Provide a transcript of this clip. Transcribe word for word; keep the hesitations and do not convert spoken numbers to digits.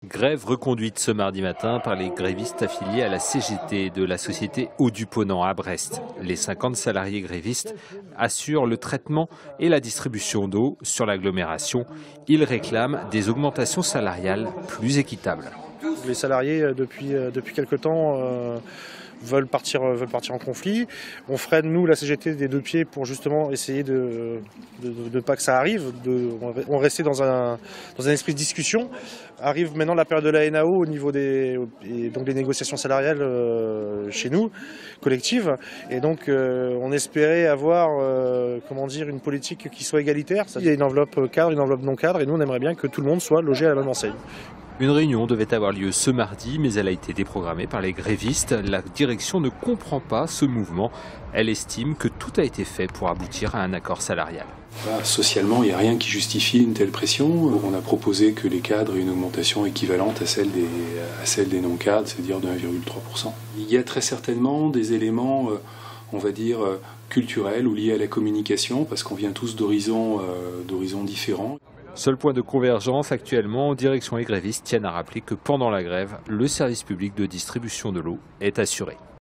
Grève reconduite ce mardi matin par les grévistes affiliés à la C G T de la société Eau du Ponant à Brest. Les cinquante salariés grévistes assurent le traitement et la distribution d'eau sur l'agglomération. Ils réclament des augmentations salariales plus équitables. Les salariés, depuis, depuis quelque temps, euh, veulent, partir, veulent partir en conflit. On freine, nous, la C G T des deux pieds pour justement essayer de ne pas que ça arrive. De, on restait dans un, dans un esprit de discussion. Arrive maintenant la période de la N A O au niveau des, et donc des négociations salariales euh, chez nous, collectives. Et donc euh, on espérait avoir euh, comment dire, une politique qui soit égalitaire. Il y a une enveloppe cadre, une enveloppe non cadre, et nous on aimerait bien que tout le monde soit logé à la même enseigne. Une réunion devait avoir lieu ce mardi, mais elle a été déprogrammée par les grévistes. La direction ne comprend pas ce mouvement. Elle estime que tout a été fait pour aboutir à un accord salarial. Bah, socialement, il n'y a rien qui justifie une telle pression. On a proposé que les cadres aient une augmentation équivalente à celle des, à celle des non-cadres, c'est-à-dire de un virgule trois pour cent. Il y a très certainement des éléments, euh, on va dire, euh, culturels ou liés à la communication, parce qu'on vient tous d'horizons euh, d'horizons différents. Seul point de convergence actuellement, direction et grévistes tiennent à rappeler que pendant la grève, le service public de distribution de l'eau est assuré.